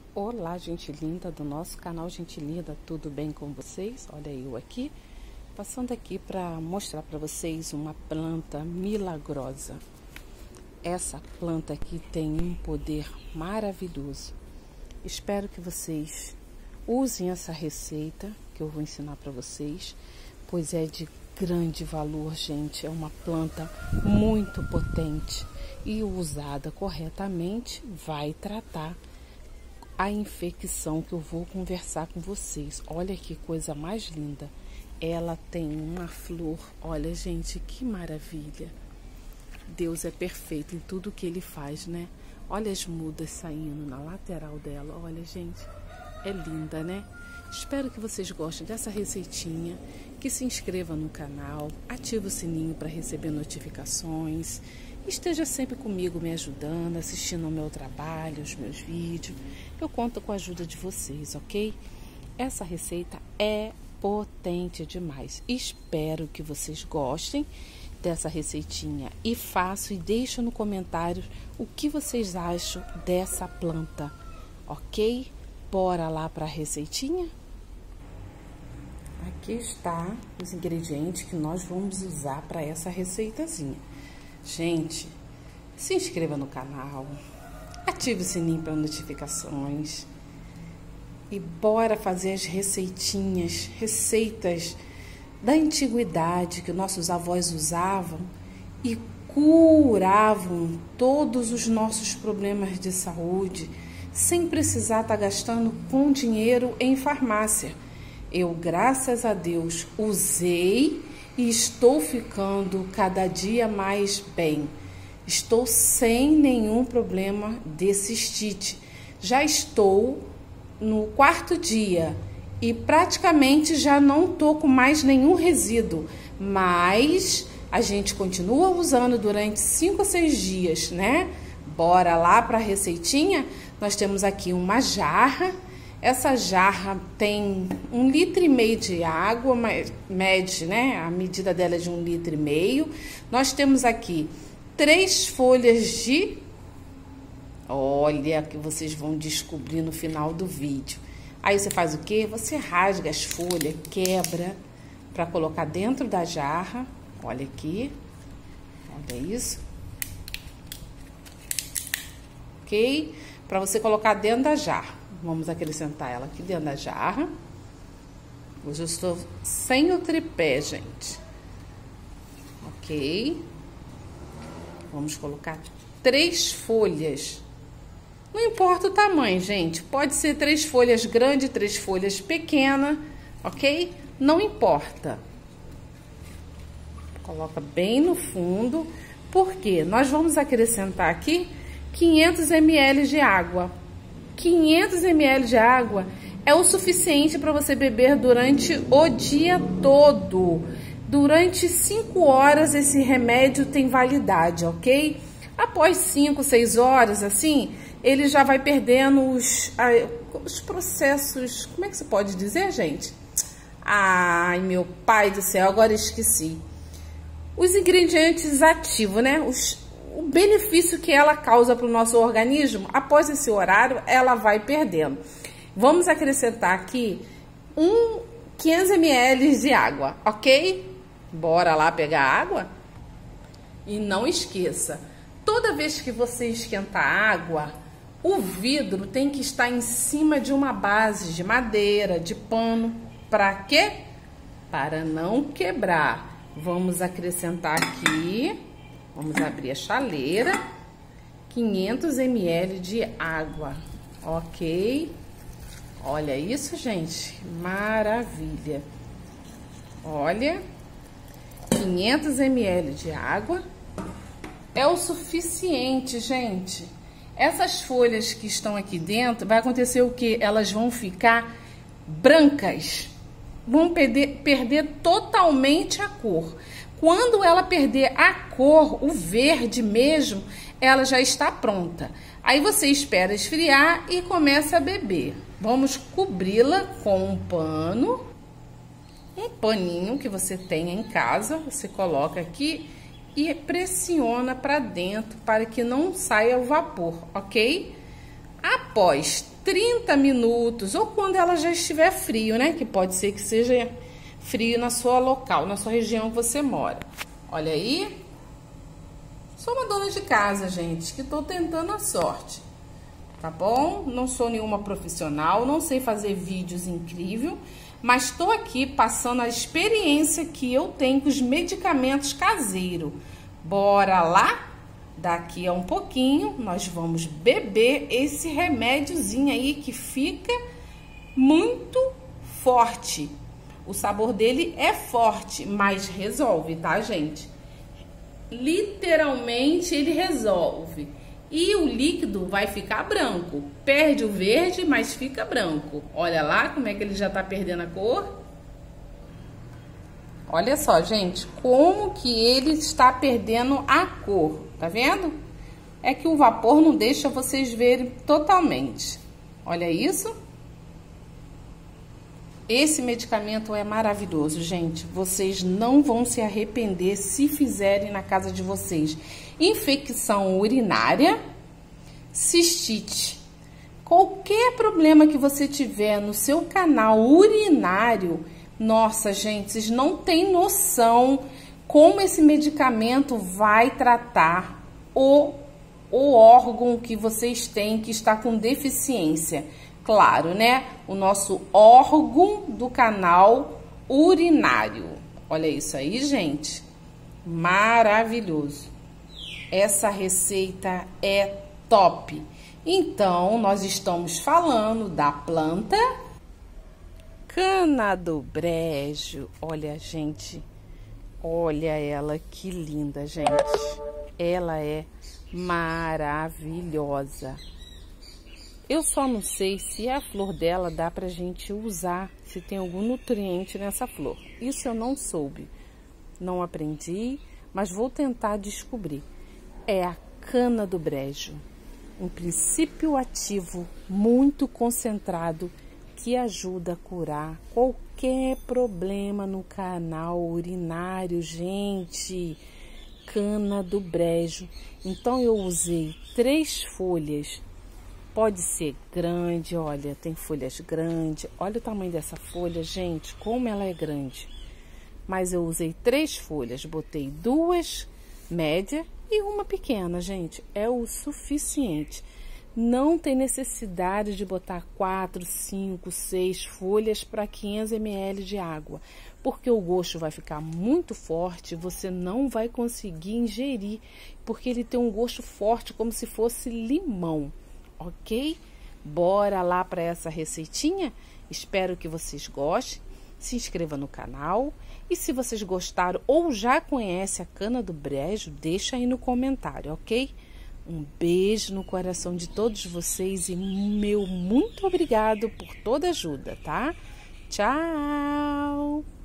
Olá, gente linda do nosso canal Gente Linda, tudo bem com vocês? Olha eu aqui, passando aqui para mostrar para vocês uma planta milagrosa. Essa planta aqui tem um poder maravilhoso. Espero que vocês usem essa receita que eu vou ensinar para vocês, pois é de grande valor, gente. É uma planta muito potente e usada corretamente vai tratar a infecção que eu vou conversar com vocês. Olha que coisa mais linda. Ela tem uma flor. Olha, gente, que maravilha. Deus é perfeito em tudo que ele faz, né? Olha as mudas saindo na lateral dela. Olha, gente, é linda, né? Espero que vocês gostem dessa receitinha, que se inscreva no canal, ative o sininho para receber notificações, esteja sempre comigo me ajudando, assistindo ao meu trabalho, os meus vídeos. Eu conto com a ajuda de vocês, ok? Essa receita é potente demais. Espero que vocês gostem dessa receitinha e façam e deixem no comentário o que vocês acham dessa planta, ok? Bora lá para a receitinha? Aqui está os ingredientes que nós vamos usar para essa receitazinha. Gente, se inscreva no canal, ative o sininho para notificações e bora fazer as receitas da antiguidade que nossos avós usavam e curavam todos os nossos problemas de saúde sem precisar estar gastando com dinheiro em farmácia. Eu, graças a Deus, usei e estou ficando cada dia mais bem. Estou sem nenhum problema de cistite. Já estou no 4º dia e praticamente já não estou com mais nenhum resíduo. Mas a gente continua usando durante 5 ou 6 dias, né? Bora lá para a receitinha? Nós temos aqui uma jarra. Essa jarra tem 1,5 litro de água, mede, né? A medida dela é de 1,5 litro. Nós temos aqui 3 folhas de... Olha, que vocês vão descobrir no final do vídeo. Aí você faz o quê? Você rasga as folhas, quebra, para colocar dentro da jarra. Olha aqui. Olha isso. Ok? Para você colocar dentro da jarra. Vamos acrescentar ela aqui dentro da jarra. Hoje eu estou sem o tripé, gente. Ok. Vamos colocar 3 folhas. Não importa o tamanho, gente. Pode ser 3 folhas grandes, 3 folhas pequenas, ok? Não importa. Coloca bem no fundo. Porque nós vamos acrescentar aqui 500 ml de água. 500 ml de água é o suficiente para você beber durante o dia todo. Durante 5 horas esse remédio tem validade, ok? Após 5, 6 horas, assim, ele já vai perdendo os processos... Como é que se pode dizer, gente? Ai, meu pai do céu, agora esqueci. Os ingredientes ativos, né? O benefício que ela causa para o nosso organismo, após esse horário, ela vai perdendo. Vamos acrescentar aqui 500 ml de água, ok? Bora lá pegar água? E não esqueça, toda vez que você esquentar a água, o vidro tem que estar em cima de uma base de madeira, de pano. Para quê? Para não quebrar. Vamos acrescentar aqui... Vamos abrir a chaleira, 500 ml de água, ok? Olha isso, gente, maravilha. Olha, 500 ml de água é o suficiente, gente. Essas folhas que estão aqui dentro, vai acontecer o quê? Elas vão ficar brancas, vão perder totalmente a cor. Quando ela perder a cor, o verde mesmo, ela já está pronta. Aí você espera esfriar e começa a beber. Vamos cobri-la com um pano, um paninho que você tenha em casa. Você coloca aqui e pressiona para dentro para que não saia o vapor, ok? Após 30 minutos, ou quando ela já estiver frio, né? Que pode ser que seja frio na sua local, na sua região que você mora. Olha aí. Sou uma dona de casa, gente, que tô tentando a sorte. Tá bom? Não sou nenhuma profissional, não sei fazer vídeos incríveis, mas estou aqui passando a experiência que eu tenho com os medicamentos caseiros. Bora lá? Daqui a um pouquinho, nós vamos beber esse remédiozinho aí que fica muito forte. O sabor dele é forte, mas resolve, tá, gente? Literalmente ele resolve. E o líquido vai ficar branco. Perde o verde, mas fica branco. Olha lá como é que ele já tá perdendo a cor. Olha só, gente, como que ele está perdendo a cor. Tá vendo? É que o vapor não deixa vocês verem totalmente. Olha isso. Esse medicamento é maravilhoso, gente. Vocês não vão se arrepender se fizerem na casa de vocês. Infecção urinária, cistite. Qualquer problema que você tiver no seu canal urinário, nossa, gente, vocês não têm noção como esse medicamento vai tratar o órgão que vocês têm que está com deficiência. Claro, né? O nosso órgão do canal urinário. Olha isso aí, gente. Maravilhoso. Essa receita é top. Então, nós estamos falando da planta cana do brejo. Olha, gente. Olha ela, que linda, gente. Ela é maravilhosa. Eu só não sei se a flor dela dá pra gente usar, se tem algum nutriente nessa flor. Isso eu não soube, não aprendi, mas vou tentar descobrir. É a cana do brejo, um princípio ativo muito concentrado que ajuda a curar qualquer problema no canal urinário, gente. Cana do brejo. Então eu usei 3 folhas. Pode ser grande, olha, tem folhas grandes. Olha o tamanho dessa folha, gente, como ela é grande. Mas eu usei 3 folhas, botei 2 médias e uma pequena, gente. É o suficiente. Não tem necessidade de botar 4, 5, 6 folhas para 500 ml de água, porque o gosto vai ficar muito forte, você não vai conseguir ingerir, porque ele tem um gosto forte, como se fosse limão, ok? Bora lá para essa receitinha? Espero que vocês gostem. Se inscreva no canal. E se vocês gostaram ou já conhecem a cana do brejo, deixa aí no comentário, ok? Um beijo no coração de todos vocês e meu muito obrigado por toda a ajuda, tá? Tchau!